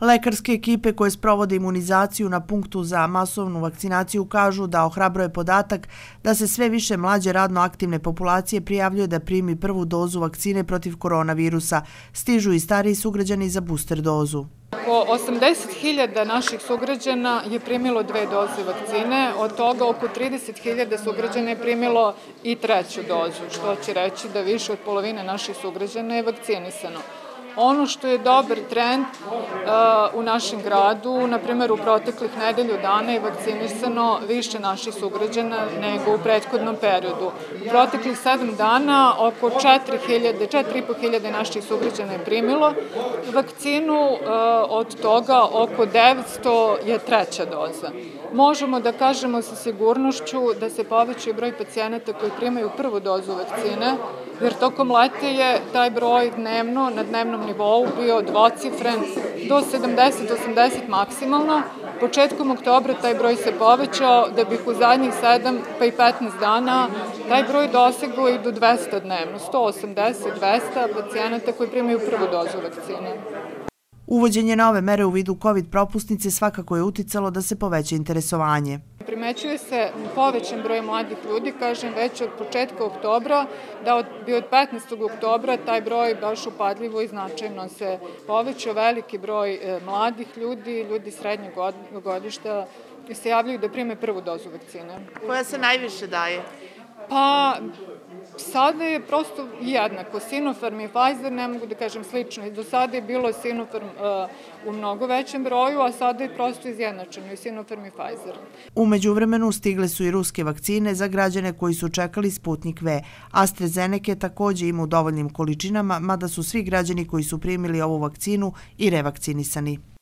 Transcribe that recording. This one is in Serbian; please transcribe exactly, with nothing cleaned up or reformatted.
Lekarske ekipe koje sprovode imunizaciju na punktu za masovnu vakcinaciju kažu da ohrabruje podatak da se sve više mlađe radno aktivne populacije prijavljuje da primi prvu dozu vakcine protiv koronavirusa. Stižu i stariji sugrađani za booster dozu. Oko osamdeset hiljada naših sugrađana je primilo dve doze vakcine, od toga oko trideset hiljada sugrađana je primilo i treću dozu, što će reći da više od polovine naših sugrađana je vakcinisano. Ono što je dobar trend uh, u našem gradu, na primjer u proteklih nedelju dana je vakcinisano više naših sugrađana nego u prethodnom periodu. U proteklih sedam dana oko četiri hiljade, četiri i po hiljade naših sugrađana je primilo vakcinu, uh, od toga oko devetsto je treća doza. Možemo da kažemo sa sigurnošću da se povećao broj pacijenata koji primaju prvu dozu vakcine, jer tokom leta je taj broj dnevno, na dnevnom nivou bio dvocifren do sedamdeset do osamdeset maksimalno. Početkom oktobra taj broj se povećao da bi u zadnjih sedam pa i petnaest dana taj broj dosegao i do dvesta dnevno, sto osamdeset do dvesta pacijenata koji primaju prvu dozu vakcine. Uvođenje nove mere u vidu COVID propusnice svakako je uticalo da se poveća interesovanje. Primećuje se povećan broj mladih ljudi, kažem već od početka oktobra, da bi od petnaestog oktobra taj broj baš upadljivo i značajno se povećao. Veliki broj mladih ljudi, ljudi srednjeg godišta se javljaju da prime prvu dozu vakcine. Koja se najviše daje? Pa, sada je prosto jednako. Sinopharm i Pfizer, ne mogu da kažem slično. Do sada je bilo Sinopharm uh, u mnogo većem broju, a sada je prosto izjednačeno i Sinopharm i Pfizer. U međuvremenu stigle su i ruske vakcine za građane koji su čekali Sputnik V. AstraZeneca takođe ima u dovoljnim količinama, mada su svi građani koji su primili ovu vakcinu i revakcinisani.